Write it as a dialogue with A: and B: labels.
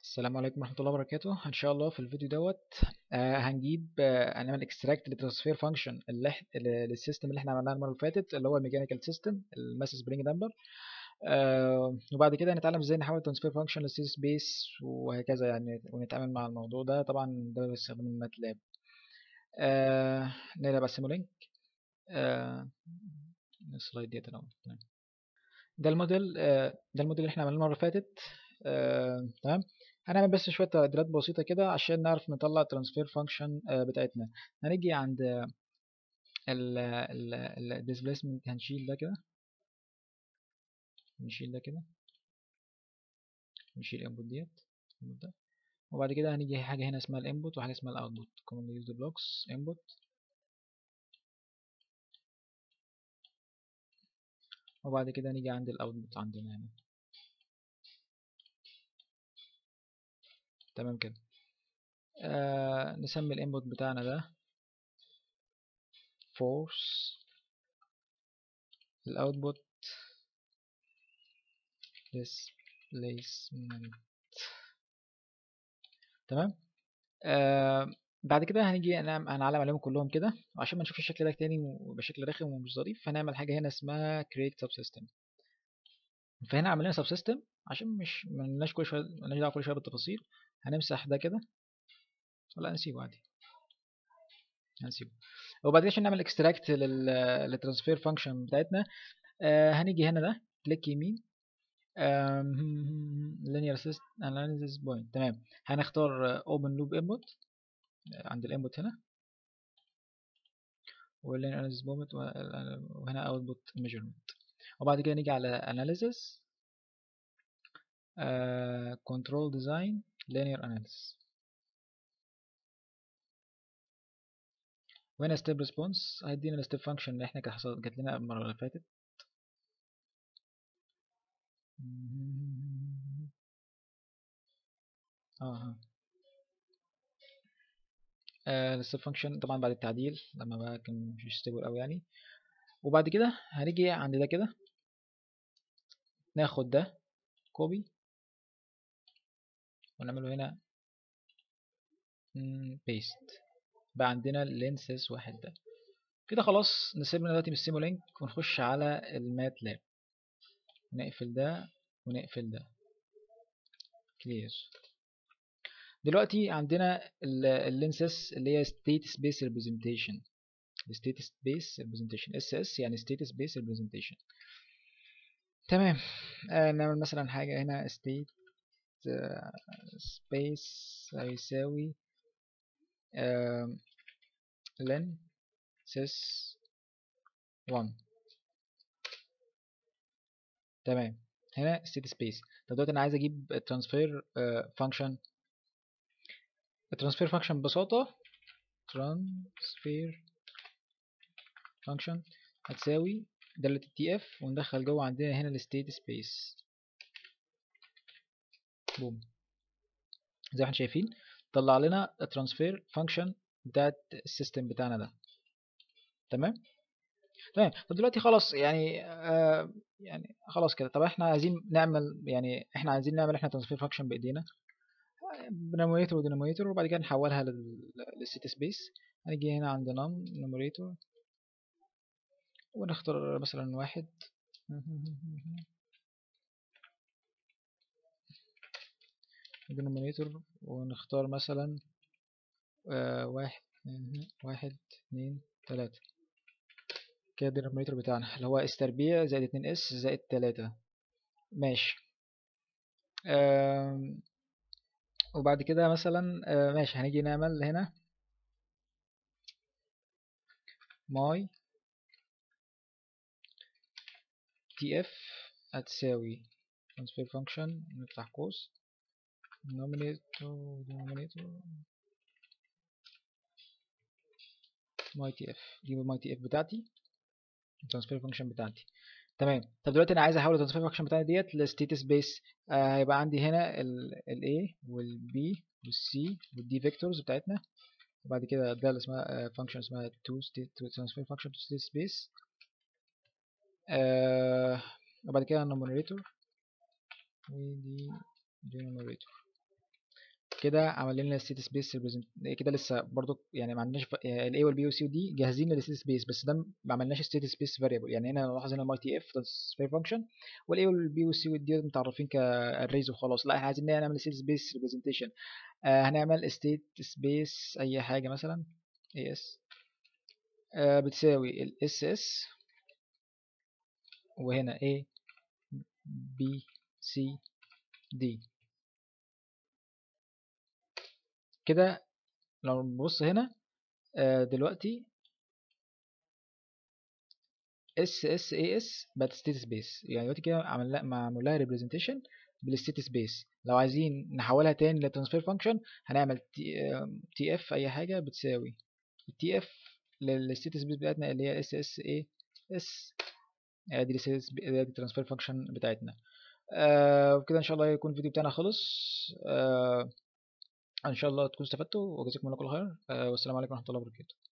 A: السلام عليكم ورحمة الله وبركاته. إن شاء الله في الفيديو دوت هنجيب هنعمل اكستراكت للترانسفير فانكشن للسيستم اللي احنا عملناه المرة اللي فاتت، اللي هو الميكانيكال سيستم الماس سبرينج دامبر. وبعد كده هنتعلم ازاي نحول ترانسفير فانكشن للسي سبيس وهكذا يعني، ونتعامل مع الموضوع ده. طبعا ده باستخدام الماتلاب. نقرا بقى سيمولينك. السلايد ديت اهو. تمام. ده الموديل اللي احنا عملناه المرة اللي فاتت. تمام. هنعمل بس شوية تعديلات بسيطة كده عشان نعرف نطلع الترانسفير فانكشن بتاعتنا. هنيجي عند الديسبيسمنت، هنشيل ده كده، نشيل ده كده، نشيل الانبوت ديت ده. وبعد كده هنيجي حاجة هنا اسمها الانبوت وحاجة اسمها الاوتبوت. commonly used blocks input. وبعد كده نيجي عند الاوتبوت عندنا هنا. تمام كده. نسمي الانبوت بتاعنا ده force، الاوتبوت displacement. تمام. بعد كده هنيجي هنعلم عليهم كلهم كده عشان ما نشوف الشكل ده تاني بشكل رخم ومش ظريف. هنعمل حاجه هنا اسمها create subsystem. فهنا عملنا subsystem عشان مش ملناش كل شويه، ملناش دعوه كل شويه بالتفاصيل. هنمسح ده كده، ولا نسيبه عادي، هنسيبه. وبعد كده عشان نعمل extract للترانسفير فانكشن بتاعتنا، هنيجي هنا ده كليك يمين، linear system analysis point. تمام. هنختار open loop input عند الانبوت هنا، والlinear analysis point وهنا output measurement. وبعد كده نيجي على analysis، control design linear analysis، وهنا step response هيدينا الستيب فانكشن اللي احنا جات لنا المره اللي فاتت. الستيب فانكشن طبعا بعد التعديل لما بقى كان مش ستيبل قوي يعني. وبعد كده هنيجي عند ده كده، ناخد ده كوبي ونعمله هنا بيست. بقى عندنا لينسز واحد ده كده. خلاص نسيبنا دلوقتي من السيمولينك ونخش على الماتلاب. نقفل ده ونقفل ده. كلير. دلوقتي عندنا اللينسز اللي هي state space representation. state space representation SS يعني state space representation. تمام. نعمل مثلا حاجة هنا state space هيساوي len sys 1. تمام. هنا state space. طب دلوقتي انا عايز اجيب الترانسفير فانكشن. الترانسفير فانكشن ببساطة transfer function هتساوي دالة التي اف، وندخل جوه عندنا هنا الستيت سبيس. بوم. زي ما احنا شايفين طلع لنا الترانسفير فانكشن بتاعت السيستم بتاعنا ده. تمام. تمام. طب دلوقتي خلاص يعني خلاص كده. طب احنا عايزين نعمل، يعني احنا عايزين نعمل احنا ترانسفير فانكشن بايدينا بنوميريتور ودينوميريتور، وبعد كده نحولها للستيت سبيس. هنيجي هنا عند نوميريتور ونختار مثلا واحد. denominator ونختار مثلا واحد، واحد اتنين تلاتة كده. الدينومينيتور بتاعنا اللي هو اس تربيع زائد 2 اس زائد 3. ماشي. وبعد كده مثلا ماشي هنيجي نعمل هنا my tf هتساوي transfer function، نفتح قوس denominator my tf. دي my tf بتاعتي، الترانسفير فانكشن بتاعتي. تمام. طب دلوقتي انا عايز احول الترانسفير فانكشن بتاعتي ديت لستيت سبيس. هيبقى عندي هنا ال A وال B وال C وال D فيكتورز بتاعتنا. وبعد كده ده اللي اسمها فانكشن اسمها to state transfer function to state space. وبعد كده numerator ودي denominator. كده عمل لنا الستيت سبيس كده لسه برضو يعني ما عندناش الاي والبي والسي ودي جاهزين للستيت سبيس، بس ده ما عملناش ستيت سبيس فاريبل. يعني هنا نلاحظ هنا الماي تي اف ترانسفير فانكشن، والاي والبي والسي والدي متعرفين كاريز وخلاص. لا احنا عايزين نعمل ستيت سبيس ريبريزنتيشن. هنعمل ستيت سبيس اي حاجه مثلا اي اس بتساوي الاس اس، وهنا A B C D. كده لو نبص هنا دلوقتي اس اس اي اس بقت ستيت سبيس. يعني دلوقتي كده معمول لها ريبريزنتيشن بالستيت سبيس. لو عايزين نحولها تاني لترانسفير فانكشن هنعمل تي اف اي حاجه بتساوي التي اف للستيت سبيس بتاعتنا اللي هي اس اس اي اس. دي الترانسفير فانكشن بتاعتنا. وبكده ان شاء الله يكون الفيديو بتاعنا خلص. ان شاء الله تكونوا استفدتوا، وجزاكم الله كل خير. والسلام عليكم ورحمه الله وبركاته.